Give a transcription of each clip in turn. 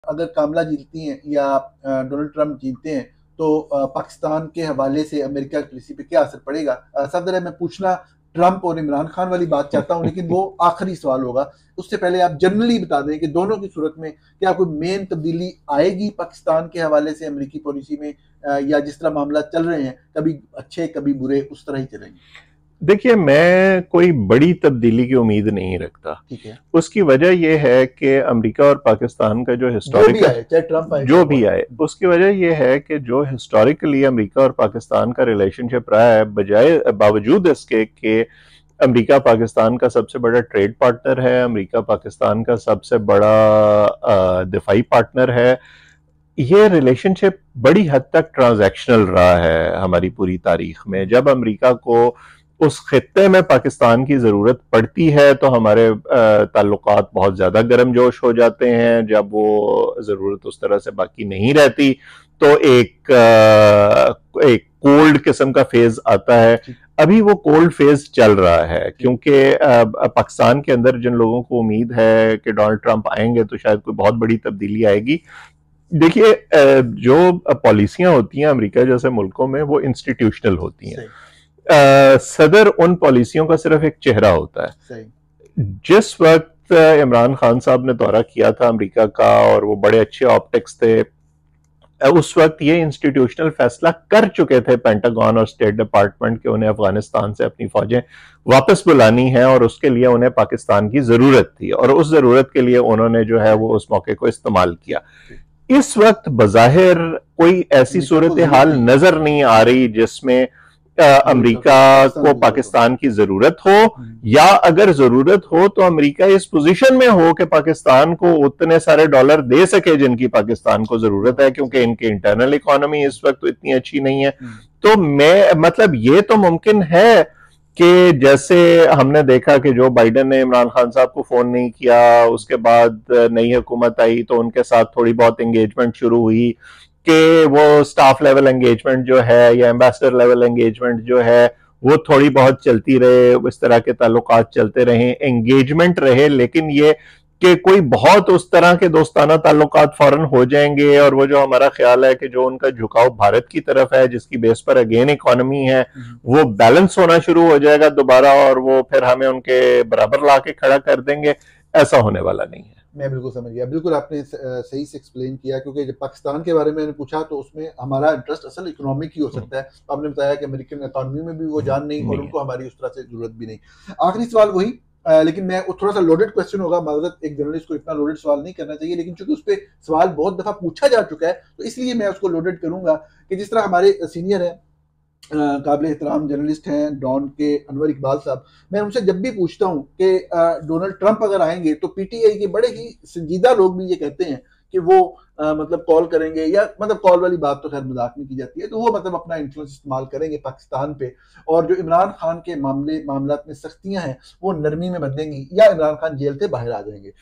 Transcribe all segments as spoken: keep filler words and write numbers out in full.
अगर कामला जीतती हैं या डोनाल्ड ट्रंप जीतते हैं तो पाकिस्तान के हवाले से अमेरिका की पॉलिसी पे क्या असर पड़ेगा? सफदर मैं पूछना ट्रंप और इमरान खान वाली बात चाहता हूं, लेकिन वो आखिरी सवाल होगा। उससे पहले आप जनरली बता दें कि दोनों की सूरत में क्या कोई मेन तब्दीली आएगी पाकिस्तान के हवाले से अमेरिकी पॉलिसी में, या जिस तरह मामला चल रहे हैं कभी अच्छे कभी बुरे उस तरह ही चलेंगे? देखिए, मैं कोई बड़ी तब्दीली की उम्मीद नहीं रखता। ठीक है। उसकी वजह यह है कि अमेरिका और पाकिस्तान का जो हिस्टोरिकल जो भी आए, चाहे ट्रंप आए, जो भी आए, उसकी वजह यह है कि जो हिस्टोरिकली अमेरिका और पाकिस्तान का रिलेशनशिप रहा है, बजाय बावजूद इसके कि अमेरिका पाकिस्तान का सबसे बड़ा ट्रेड पार्टनर है, अमेरिका पाकिस्तान का सबसे बड़ा दिफाई पार्टनर है, ये रिलेशनशिप बड़ी हद तक ट्रांजैक्शनल रहा है हमारी पूरी तारीख में। जब अमेरिका को उस खित्ते में पाकिस्तान की जरूरत पड़ती है तो हमारे ताल्लुकात बहुत ज्यादा गर्मजोश हो जाते हैं। जब वो जरूरत उस तरह से बाकी नहीं रहती तो एक एक कोल्ड किस्म का फेज आता है। अभी वो कोल्ड फेज चल रहा है क्योंकि पाकिस्तान के अंदर जिन लोगों को उम्मीद है कि डोनाल्ड ट्रंप आएंगे तो शायद कोई बहुत बड़ी तब्दीली आएगी। देखिए, जो पॉलिसियां होती हैं अमेरिका जैसे मुल्कों में वो इंस्टीट्यूशनल होती हैं। Uh, सदर उन पॉलिसियों का सिर्फ एक चेहरा होता है। जिस वक्त इमरान खान साहब ने दौरा किया था अमेरिका का और वो बड़े अच्छे ऑप्टिक्स थे, उस वक्त ये इंस्टीट्यूशनल फैसला कर चुके थे पेंटागन और स्टेट डिपार्टमेंट के उन्हें अफगानिस्तान से अपनी फौजें वापस बुलानी है और उसके लिए उन्हें पाकिस्तान की जरूरत थी और उस जरूरत के लिए उन्होंने जो है वो उस मौके को इस्तेमाल किया। इस वक्त बज़ाहिर कोई ऐसी सूरत हाल नजर नहीं आ रही जिसमें अमेरिका को पाकिस्तान की जरूरत हो, या अगर जरूरत हो तो अमेरिका इस पोजीशन में हो कि पाकिस्तान को उतने सारे डॉलर दे सके जिनकी पाकिस्तान को जरूरत है, क्योंकि इनकी इंटरनल इकोनॉमी इस वक्त इतनी अच्छी नहीं है। तो मैं मतलब ये तो मुमकिन है कि जैसे हमने देखा कि जो बाइडेन ने इमरान खान साहब को फोन नहीं किया, उसके बाद नई हुकूमत आई तो उनके साथ थोड़ी बहुत एंगेजमेंट शुरू हुई कि वो स्टाफ लेवल एंगेजमेंट जो है या एम्बेसडर लेवल एंगेजमेंट जो है वो थोड़ी बहुत चलती रहे, इस तरह के ताल्लुकात चलते रहे, एंगेजमेंट रहे, लेकिन ये कि कोई बहुत उस तरह के दोस्ताना ताल्लुकात फौरन हो जाएंगे और वो जो हमारा ख्याल है कि जो उनका झुकाव भारत की तरफ है जिसकी बेस पर अगेन इकोनॉमी है वो बैलेंस होना शुरू हो जाएगा दोबारा और वो फिर हमें उनके बराबर ला के खड़ा कर देंगे, ऐसा होने वाला नहीं है। मैं बिल्कुल समझ गया, बिल्कुल आपने सही से एक्सप्लेन किया, क्योंकि जब पाकिस्तान के बारे में मैंने पूछा तो उसमें हमारा इंटरेस्ट असल इकोनॉमिक ही हो सकता है। आपने बताया कि अमेरिकन इकोनॉमी में भी वो जान नहीं और उनको हमारी उस तरह से जरूरत भी नहीं। आखिरी सवाल वही, आ, लेकिन मैं थोड़ा सा लोडेड क्वेश्चन होगा, माजरत, एक जर्नलिस्ट को इतना लोडेड सवाल नहीं करना चाहिए, लेकिन चूंकि उस पर सवाल बहुत दफा पूछा जा चुका है तो इसलिए मैं उसको लोडेड करूंगा कि जिस तरह हमारे सीनियर है काबिल एहतराम जर्नलिस्ट हैं डॉन के अनवर इकबाल साहब, मैं उनसे जब भी पूछता हूं कि डोनाल्ड ट्रंप अगर आएंगे तो पीटीआई के बड़े ही संजीदा लोग भी ये कहते हैं कि वो आ, मतलब कॉल करेंगे, या मतलब कॉल वाली बात तो खैर मजाक में की जाती है, तो वो मतलब अपना इन्फ्लुएंस इस्तेमाल करेंगे पाकिस्तान पे और जो इमरान खान के मामले मामलात में सख्तियां हैं वो नरमी में बदलेंगी या इमरान खान जेल से बाहर आ जाएंगे।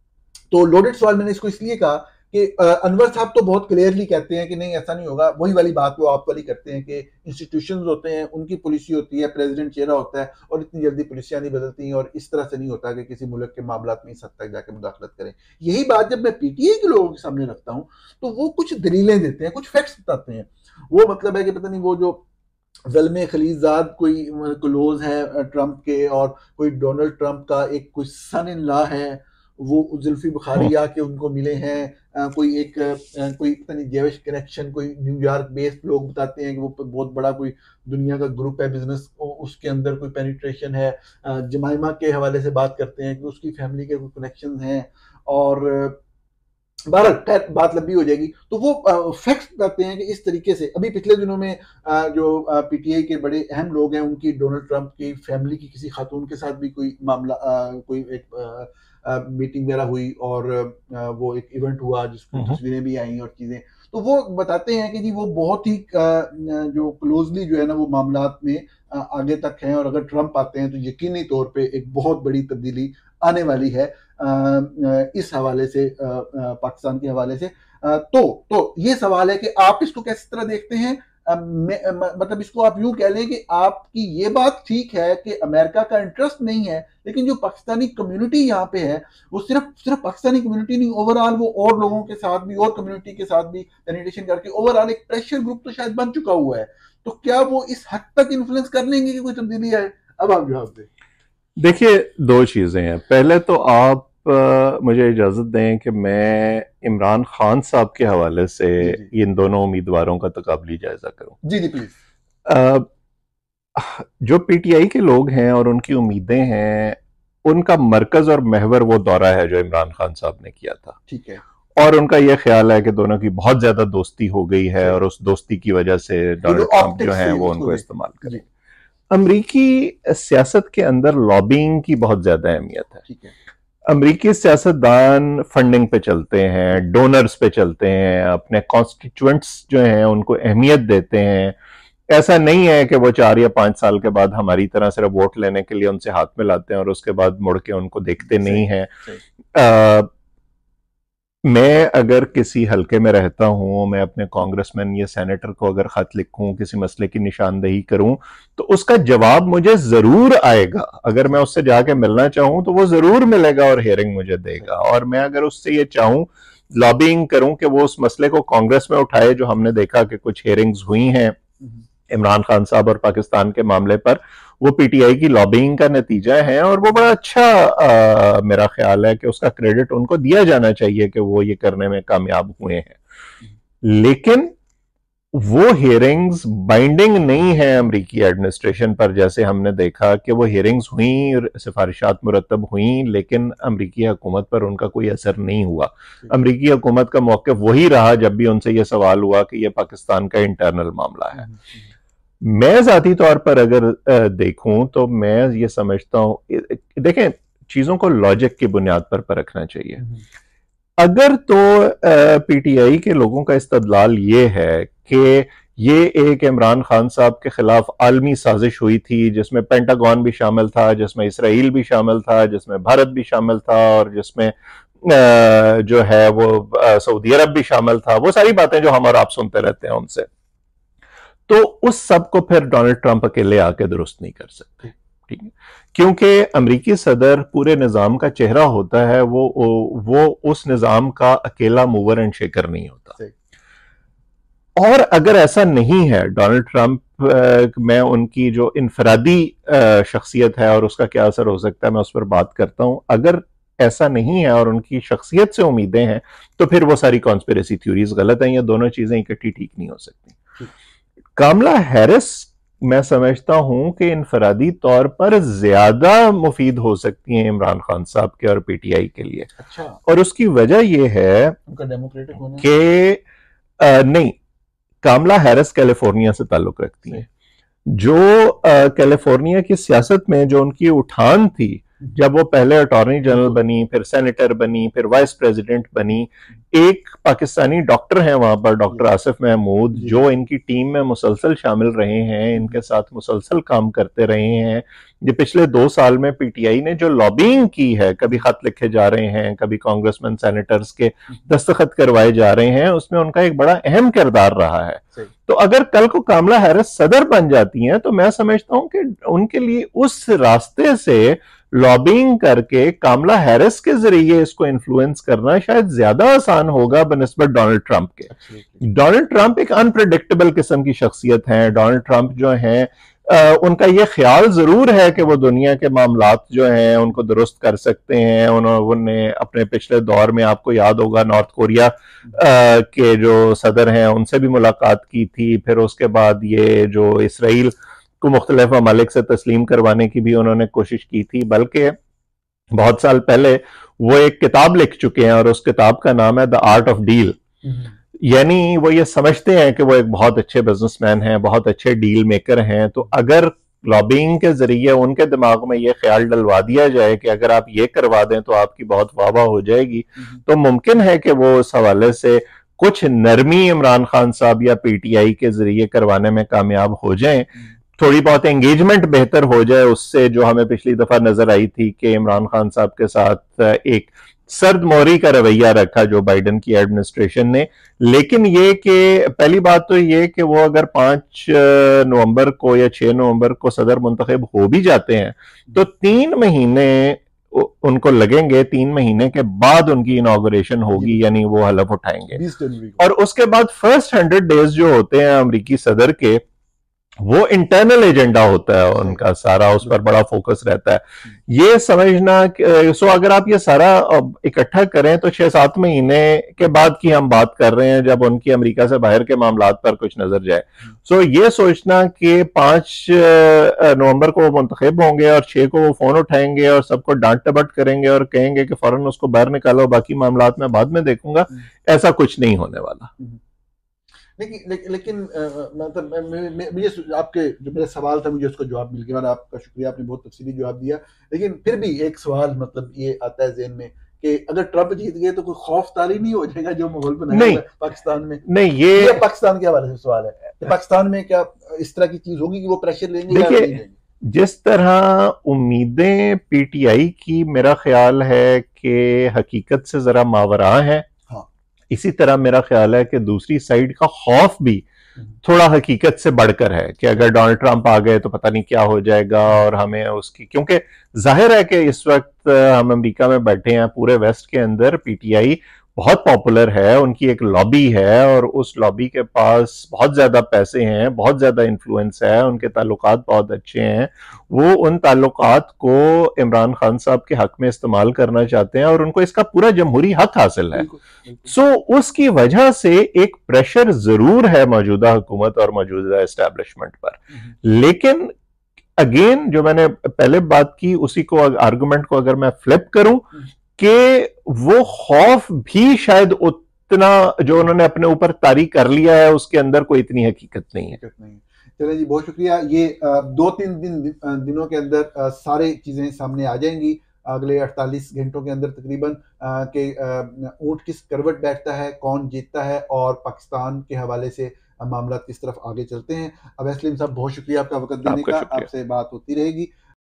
तो लोडेड सवाल मैंने इसको इसलिए कहा कि अनवर साहब तो बहुत क्लियरली कहते हैं कि नहीं ऐसा नहीं होगा, वही वाली बात वो आप वाली करते हैं कि इंस्टीट्यूशंस होते हैं, उनकी पॉलिसी होती है, प्रेसिडेंट चेहरा होता है और इतनी जल्दी पॉलिसियां नहीं बदलती और इस तरह से नहीं होता कि किसी मुल्क के मामलात में इस हद तक जाकर मुदाखलत करें। यही बात जब मैं पीटीआई के लोगों के सामने रखता हूँ तो वो कुछ दलीलें देते हैं, कुछ फैक्ट्स बताते हैं। वो मतलब है कि पता नहीं वो जो ज़ल्मे खलीजाद कोई क्लोज है ट्रंप के और कोई डोनाल्ड ट्रंप का एक कोई सन इन लॉ है, वो जुल्फी बुखारी आके उनको मिले हैं, आ, कोई एक आ, कोई पता नहीं जेविश कनेक्शन, कोई न्यूयॉर्क बेस्ड लोग बताते हैं कि वो बहुत बड़ा कोई दुनिया का ग्रुप है बिजनेस, उसके अंदर कोई पेनिट्रेशन है। जमाइमा के हवाले से बात करते हैं कि उसकी फैमिली के कोई कनेक्शन हैं और बहरहाल खैर बात लंबी हो जाएगी। तो वो फैक्ट्स बताते हैं कि इस तरीके से अभी पिछले दिनों में आ, जो पीटीआई के बड़े अहम लोग हैं उनकी डोनाल्ड ट्रंप की फैमिली की किसी खातून के साथ भी कोई मामला आ, कोई एक आ, आ, मीटिंग वगैरह हुई और आ, वो एक इवेंट हुआ जिसमें तस्वीरें भी आई और चीजें, तो वो बताते हैं कि जी वो बहुत ही आ, जो क्लोजली जो है ना वो मामलात में आ, आगे तक हैं और अगर ट्रंप आते हैं तो यकीनी तौर पे एक बहुत बड़ी तब्दीली आने वाली है आ, इस हवाले से, आ, आ, पाकिस्तान के हवाले से। आ, तो तो ये सवाल है कि आप इसको किस तरह देखते हैं, मतलब इसको आप यूं कह लें कि आपकी ये बात ठीक है कि अमेरिका का इंटरेस्ट नहीं है, लेकिन जो पाकिस्तानी कम्युनिटी यहाँ पे है वो सिर्फ सिर्फ पाकिस्तानी कम्युनिटी नहीं, ओवरऑल वो और लोगों के साथ भी और कम्युनिटी के साथ भी पेनिट्रेशन करके ओवरऑल एक प्रेशर ग्रुप तो शायद बन चुका हुआ है। तो क्या वो इस हद तक इन्फ्लुएंस कर लेंगे कि कोई तब्दीली है? अब आप जवाब दें। देखिए, दो चीजें हैं। पहले तो आप आ, मुझे इजाजत दें कि मैं इमरान खान साहब के हवाले से जी, जी। इन दोनों उम्मीदवारों का तकाबली जायजा करूं। जी जी प्लीज। जो पीटीआई के लोग हैं और उनकी उम्मीदें हैं, उनका मरकज और महवर वो दौरा है जो इमरान खान साहब ने किया था। ठीक है। और उनका यह ख्याल है कि दोनों की बहुत ज्यादा दोस्ती हो गई है और उस दोस्ती की वजह से डोनाल्ड ट्रंप जो है वो उनको इस्तेमाल करें। अमरीकी सियासत के अंदर लॉबिंग की बहुत ज्यादा अहमियत है। ठीक है। अमरीकी सियासतदान फंडिंग पे चलते हैं, डोनर्स पे चलते हैं, अपने कॉन्स्टिट्यूएंट्स जो हैं उनको अहमियत देते हैं। ऐसा नहीं है कि वो चार या पांच साल के बाद हमारी तरह सिर्फ वोट लेने के लिए उनसे हाथ मिलाते हैं और उसके बाद मुड़ के उनको देखते नहीं हैं। मैं अगर किसी हलके में रहता हूं, मैं अपने कांग्रेसमैन या सेनेटर को अगर खत लिखूं, किसी मसले की निशानदेही करूं, तो उसका जवाब मुझे जरूर आएगा। अगर मैं उससे जाके मिलना चाहूं तो वो जरूर मिलेगा और हियरिंग मुझे देगा। और मैं अगर उससे ये चाहूं, लॉबिंग करूं कि वो उस मसले को कांग्रेस में उठाए, जो हमने देखा कि कुछ हियरिंग्स हुई हैं इमरान खान साहब और पाकिस्तान के मामले पर, वो पीटीआई की लॉबिंग का नतीजा है। और वो बड़ा अच्छा आ, मेरा ख्याल है कि उसका क्रेडिट उनको दिया जाना चाहिए कि वो ये करने में कामयाब हुए हैं। लेकिन वो हियरिंग्स बाइंडिंग नहीं है अमरीकी एडमिनिस्ट्रेशन पर। जैसे हमने देखा कि वो हियरिंग्स हुई, सिफारिशात मुरतब हुई, लेकिन अमरीकी हुकूमत पर उनका कोई असर नहीं हुआ। अमरीकी हुकूमत का मौक़िफ़ वही रहा जब भी उनसे यह सवाल हुआ कि यह पाकिस्तान का इंटरनल मामला है। मैं ज़ाती तौर पर अगर देखूं तो मैं ये समझता हूं, देखें, चीज़ों को लॉजिक की बुनियाद पर परखना चाहिए। अगर तो पीटीआई के लोगों का इस्तदलाल ये है कि ये एक इमरान खान साहब के खिलाफ आलमी साजिश हुई थी, जिसमें पेंटागन भी शामिल था, जिसमें इसराइल भी शामिल था, जिसमें भारत भी शामिल था, और जिसमें जो है वो सऊदी अरब भी शामिल था, वो सारी बातें जो हम और आप सुनते रहते हैं उनसे, तो उस सब को फिर डोनाल्ड ट्रंप अकेले आके दुरुस्त नहीं कर सकते। ठीक है, क्योंकि अमरीकी सदर पूरे निजाम का चेहरा होता है, वो वो उस निजाम का अकेला मूवर एंड शेकर नहीं होता। और अगर ऐसा नहीं है, डोनाल्ड ट्रंप में उनकी जो इनफरादी शख्सियत है और उसका क्या असर हो सकता है, मैं उस पर बात करता हूं। अगर ऐसा नहीं है और उनकी शख्सियत से उम्मीदें हैं, तो फिर वो सारी कॉन्स्पिरेसी थ्योरीज गलत हैं। ये दोनों चीजें इकट्ठी ठीक नहीं हो सकती। कामला हैरिस मैं समझता हूं कि इनफरादी तौर पर ज्यादा मुफीद हो सकती हैं इमरान खान साहब के और पीटीआई के लिए। अच्छा। और उसकी वजह यह है उनका डेमोक्रेटिक होना कि नहीं, कामला हैरिस कैलिफोर्निया से ताल्लुक रखती हैं। जो कैलिफोर्निया की सियासत में जो उनकी उठान थी, जब वो पहले अटॉर्नी जनरल बनी, फिर सेनेटर बनी, फिर वाइस प्रेसिडेंट बनी, एक पाकिस्तानी डॉक्टर हैं वहां पर, डॉक्टर आसिफ महमूद, जो इनकी टीम में मुसलसल शामिल रहे हैं, इनके साथ मुसलसल काम करते रहे हैं। ये पिछले दो साल में पीटीआई ने जो लॉबिंग की है, कभी खत लिखे जा रहे हैं, कभी कांग्रेसमैन सेनेटर्स के दस्तखत करवाए जा रहे हैं, उसमें उनका एक बड़ा अहम किरदार रहा है। तो अगर कल को कामला हैरिस सदर बन जाती हैं, तो मैं समझता हूं कि उनके लिए उस रास्ते से लॉबिंग करके कामला हैरिस के जरिए इसको इन्फ्लुएंस करना शायद ज्यादा आसान होगा बनिस्बत डोनाल्ड ट्रंप के। डोनाल्ड ट्रंप एक अनप्रेडिक्टेबल किस्म की शख्सियत हैं। डोनाल्ड ट्रंप जो हैं, आ, उनका ये ख्याल जरूर है कि वो दुनिया के मामलात जो हैं उनको दुरुस्त कर सकते हैं। उन्होंने अपने पिछले दौर में, आपको याद होगा, नॉर्थ कोरिया आ, के जो सदर हैं उनसे भी मुलाकात की थी। फिर उसके बाद ये जो इसराइल को मुख्तलिफ ममालिक से तस्लीम करवाने की भी उन्होंने कोशिश की थी। बल्कि बहुत साल पहले वो एक किताब लिख चुके हैं और उस किताब का नाम है द आर्ट ऑफ डील। यानी वो ये समझते हैं कि वो एक बहुत अच्छे बिजनेसमैन हैं, बहुत अच्छे डील मेकर हैं। तो अगर लॉबिंग के जरिए उनके दिमाग में ये ख्याल डलवा दिया जाए कि अगर आप ये करवा दें तो आपकी बहुत वाह वाह हो जाएगी, तो मुमकिन है कि वो उस हवाले से कुछ नरमी इमरान खान साहब या पीटीआई के जरिए करवाने में कामयाब हो जाएं, थोड़ी बहुत एंगेजमेंट बेहतर हो जाए उससे, जो हमें पिछली दफा नजर आई थी कि इमरान खान साहब के साथ एक सर्द मोहरी का रवैया रखा जो बाइडेन की एडमिनिस्ट्रेशन ने। लेकिन ये कि पहली बात तो ये कि वो अगर पांच नवंबर को या छह नवंबर को सदर मुंतखब हो भी जाते हैं तो तीन महीने उनको लगेंगे, तीन महीने के बाद उनकी इनॉग्रेशन होगी, यानी वो हलफ उठाएंगे। और उसके बाद फर्स्ट हंड्रेड डेज जो होते हैं अमेरिकी सदर के, वो इंटरनल एजेंडा होता है उनका सारा, उस पर बड़ा फोकस रहता है। ये समझना सो अगर आप ये सारा इकट्ठा करें तो छह सात महीने के बाद की हम बात कर रहे हैं जब उनकी अमेरिका से बाहर के मामलात पर कुछ नजर जाए। सो ये सोचना कि पांच नवंबर को वो मुंतखब होंगे और छह को वो फोन उठाएंगे और सबको डांट टपट करेंगे और कहेंगे कि फौरन उसको बाहर निकालो, बाकी मामलात में बाद में देखूंगा, ऐसा कुछ नहीं होने वाला। लेकिन लेकिन लेकिन मतलब मुझे आपके जो मेरा सवाल था मुझे उसका जवाब मिल गया, आपका शुक्रिया, आपने बहुत तफसीली जवाब दिया। लेकिन फिर भी एक सवाल मतलब ये आता है जहन में कि अगर ट्रंप जीत गए तो कोई खौफ तारी नहीं हो जाएगा जो माहौल बनाया है पाकिस्तान में? नहीं, ये, ये पाकिस्तान के हवाले से सवाल है कि पाकिस्तान में क्या इस तरह की चीज होगी कि वो प्रेशर लेंगे या नहीं लेंगे? जिस तरह उम्मीदें पीटीआई की मेरा ख्याल है कि हकीकत से जरा मावरा है, इसी तरह मेरा ख्याल है कि दूसरी साइड का खौफ भी थोड़ा हकीकत से बढ़कर है कि अगर डोनाल्ड ट्रंप आ गए तो पता नहीं क्या हो जाएगा और हमें उसकी, क्योंकि जाहिर है कि इस वक्त हम अमेरिका में बैठे हैं, पूरे वेस्ट के अंदर पीटीआई बहुत पॉपुलर है, उनकी एक लॉबी है और उस लॉबी के पास बहुत ज्यादा पैसे हैं, बहुत ज्यादा इन्फ्लुएंस है, उनके ताल्लुकात बहुत अच्छे हैं। वो उन ताल्लुकात को इमरान खान साहब के हक में इस्तेमाल करना चाहते हैं और उनको इसका पूरा जमहूरी हक हासिल है। सो उसकी वजह से एक प्रेशर जरूर है मौजूदा हुकूमत और मौजूदा एस्टैब्लिशमेंट पर। लेकिन अगेन जो मैंने पहले बात की उसी को आर्गुमेंट को अगर मैं फ्लिप करूं कि वो खौफ भी शायद उतना जो उन्होंने अपने ऊपर तारी कर लिया है उसके अंदर कोई इतनी हकीकत नहीं है। चलिए जी, बहुत शुक्रिया। ये दो तीन दिन दिनों के अंदर सारी चीजें सामने आ जाएंगी, अगले अड़तालीस घंटों के अंदर तकरीबन के ऊंट किस करवट बैठता है, कौन जीतता है और पाकिस्तान के हवाले से मामला किस तरफ आगे चलते हैं। अब असलीम साहब बहुत शुक्रिया आपका वक्त देने का, आपसे बात होती रहेगी।